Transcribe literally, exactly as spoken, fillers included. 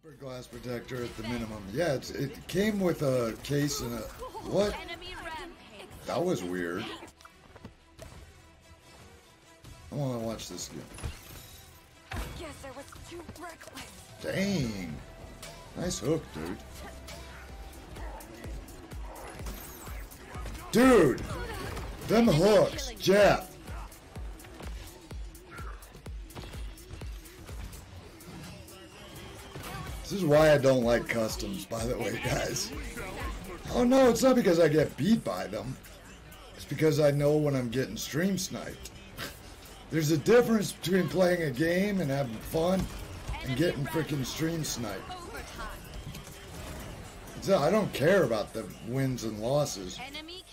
Glass protector at the minimum. Yeah, it's, it came with a case and a... What? That was weird. I want to watch this again. I guess I was too reckless. Dang. Nice hook, dude. Dude! Them hooks, Jeff! This is why I don't like customs, by the way, guys. Oh no, it's not because I get beat by them. It's because I know when I'm getting stream sniped. There's a difference between playing a game and having fun and getting freaking stream sniped. So I don't care about the wins and losses. Enemy